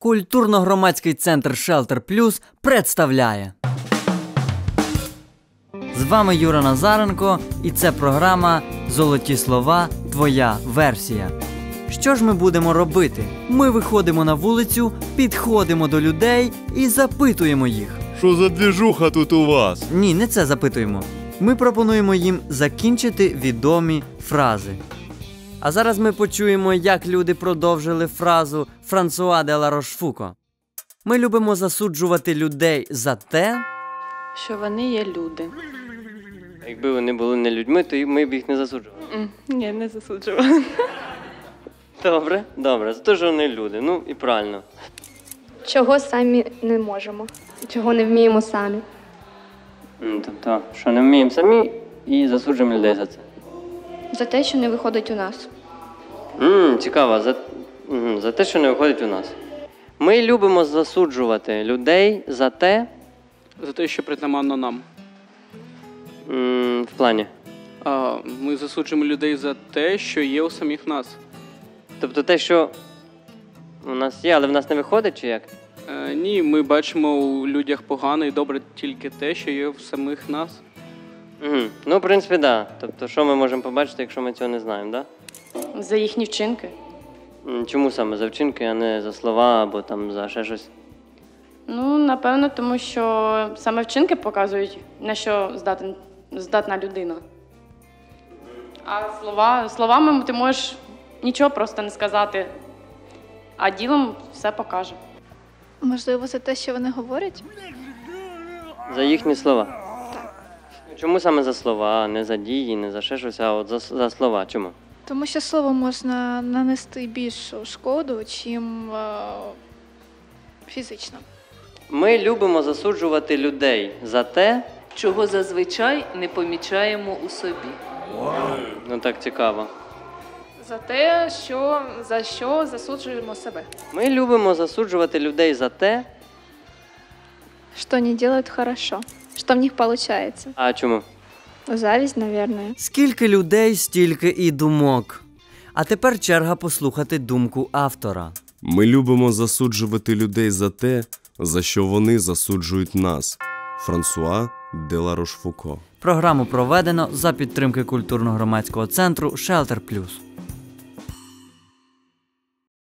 Культурно-громадський центр Shelter Plus представляє. З вами Юра Назаренко, і це програма «Золоті слова. Твоя версія». Що ж ми будемо робити? Ми виходимо на вулицю, підходимо до людей і запитуємо їх. Що за двіжуха тут у вас? Ні, не це запитуємо. Ми пропонуємо їм закінчити відомі фрази. А зараз ми почуємо, як люди продовжили фразу Франсуа де ла Рошфуко. Ми любимо засуджувати людей за те, що вони є люди. Якби вони були не людьми, то ми б їх не засуджували. Ні, не засуджували. Добре, за те, що вони люди. Ну і правильно. Чого самі не можемо, чого не вміємо самі. Тобто, що не вміємо самі і засуджуємо людей за це. За те, що не виходить у нас. Цікаво, за те, що не виходить у нас. Ми любимо засуджувати людей за те... За те, що притаманно нам. В плані? Ми засуджуємо людей за те, що є у самих нас. Тобто те, що у нас є, але в нас не виходить, чи як? Ні, ми бачимо у людях погано і добре тільки те, що є в самих нас. Ну, в принципі, так. Тобто, що ми можемо побачити, якщо ми цього не знаємо, так? За їхні вчинки. Чому саме за вчинки, а не за слова або там за ще щось? Ну, напевно, тому що саме вчинки показують, на що здатна людина. А словами ти можеш нічого просто не сказати, а ділом все покаже. Можливо, за те, що вони говорять? За їхні слова? Так. Чому саме за слова, а не за дії, не за ще щось, а от за слова? Чому? Тому що слово можна нанести більшу шкоду, чим фізично. Ми любимо засуджувати людей за те, чого зазвичай не помічаємо у собі. Ну так цікаво. За те, за що засуджуємо себе. Ми любимо засуджувати людей за те, що не роблять хорошо, що в них виходить. А чому? Завість, мабуть. Скільки людей, стільки і думок. А тепер черга послухати думку автора. Ми любимо засуджувати людей за те, за що вони засуджують нас. Франсуа де ла Рошфуко. Програму проведено за підтримки культурно-громадського центру Shelter Plus.